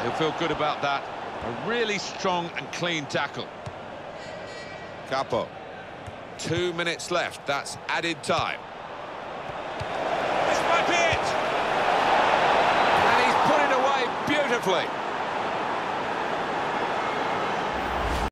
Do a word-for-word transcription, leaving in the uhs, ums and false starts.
Well, he'll feel good about that. A really strong and clean tackle. Capo. Two minutes left. That's added time. This might be it! And he's put it away beautifully.